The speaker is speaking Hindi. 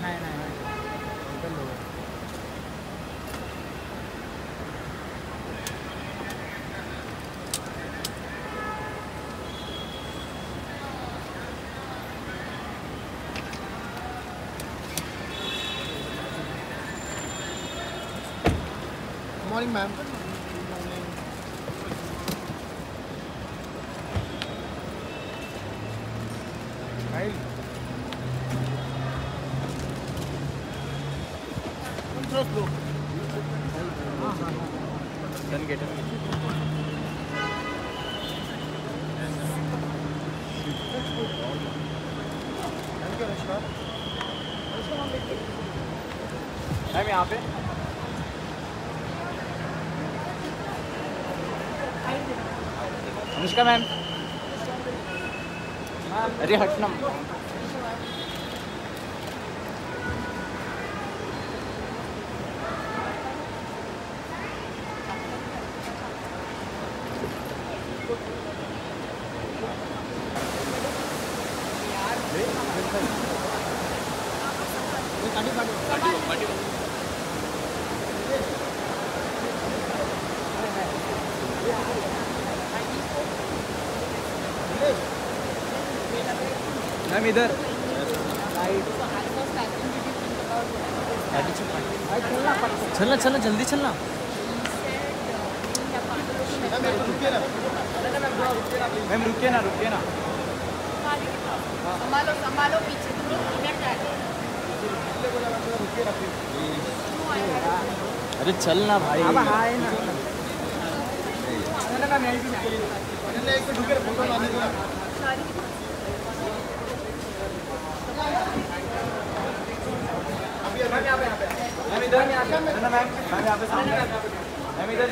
नहीं नहीं इधर लो। Good morning, ma'am. Hi. Control flow. Then get it. Thank you, Anushka. Ma'am यहाँ पे अनुष्का मैम। अरे हटना। मैम इधर चलना चलना जल्दी चलना। मैम रुकिए ना संभालो संभालो पीछे अरे चलना भाई। अब हाय ना मैम इधर यहाँ पे सामने मैम इधर